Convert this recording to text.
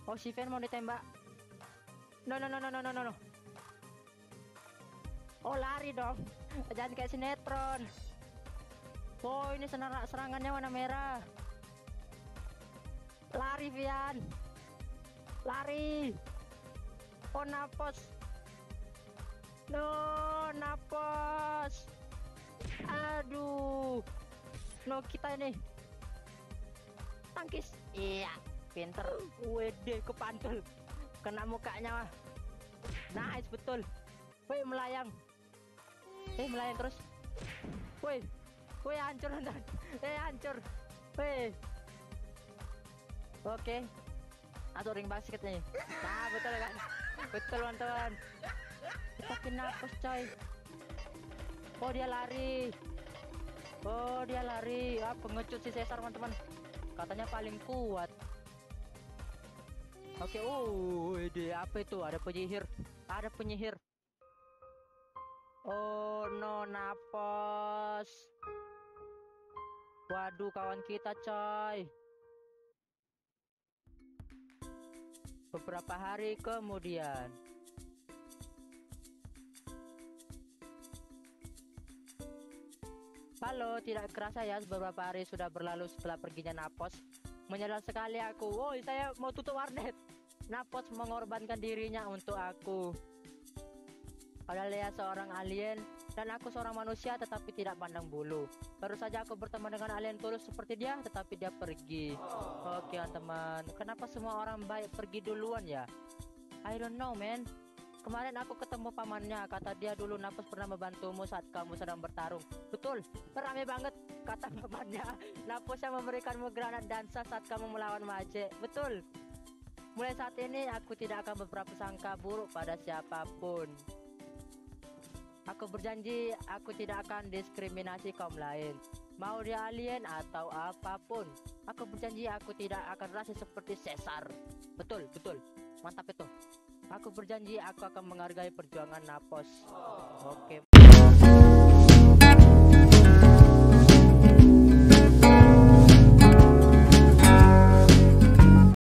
Oh, si Fen mau ditembak. No. Oh, lari dong. Jangan kayak sinetron. Oh, ini serangannya warna merah. Lari, Vian. Lari. Oh, napos. No, napos. Aduh. No, kita ini. Tangkis. Iya, pinter. Wede, kepantul. Kena mukanya. Nice, betul. Woi, melayang. Melayang terus. Woi, hancur. Hancur. Woi. Oke. Atau ring basket nih. Nah, betul kan? Betul, teman-teman. Tapi napos, coy. Oh, dia lari. Pengecut si Caesar, teman-teman. Katanya paling kuat. Oke, dia apa itu? Ada penyihir. Oh no, napos. Waduh, kawan kita, coy. Beberapa hari kemudian. Halo, tidak kerasa ya beberapa hari sudah berlalu setelah perginya Napos. Menyesal sekali aku. Woi, saya mau tutup warnet. Napos mengorbankan dirinya untuk aku. Padahal dia seorang alien dan aku seorang manusia tetapi tidak pandang bulu. Baru saja aku berteman dengan alien tulus seperti dia, tetapi dia pergi. Oke, teman. Kenapa semua orang baik pergi duluan ya? I don't know, man. Kemarin aku ketemu pamannya, kata dia dulu Napos pernah membantumu saat kamu sedang bertarung. Betul, ramai banget, kata pamannya. Napos yang memberikanmu granat dansa saat kamu melawan Maje. Betul. Mulai saat ini aku tidak akan berprasangka buruk pada siapapun. Aku berjanji aku tidak akan diskriminasi kaum lain, mau dia alien atau apapun. Aku berjanji aku tidak akan rasis seperti Caesar. Betul, mantap itu. Aku berjanji aku akan menghargai perjuangan Napos. Oke,